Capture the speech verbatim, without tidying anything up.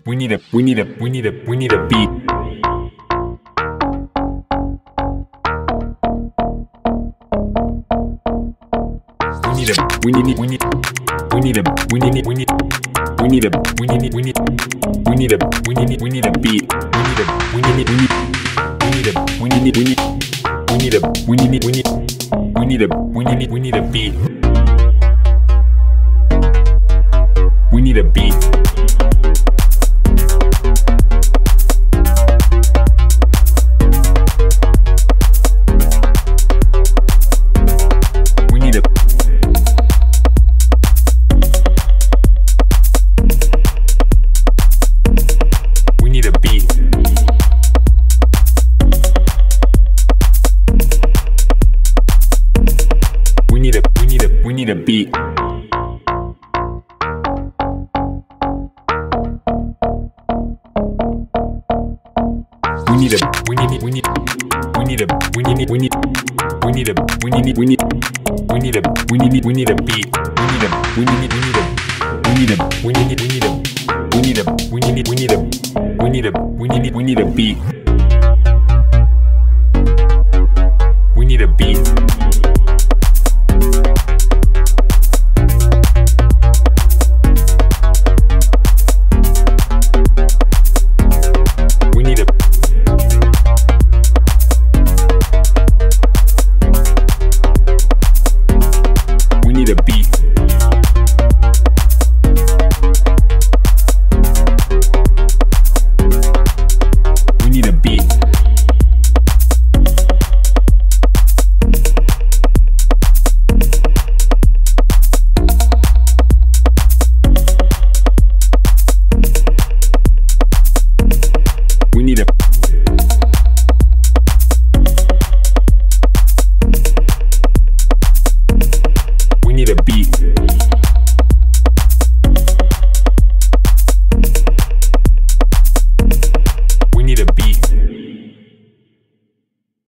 we need a we need a we need a we need a beat. We need a we need we need we need a we need we need we need a we need we need we need a we need we need a beat. We need a we need we need we need a we need we need we need a we need we need we need a we need we need a beat. We need a beat. We need a We need a beat. We need a we need a we need a beat. We need a we need we need we need a we need we need we need a we need we need we need a we need we need a beat. We need a we need we need a we need a we need we need a we need a we need we need a we need a we need we need a beat.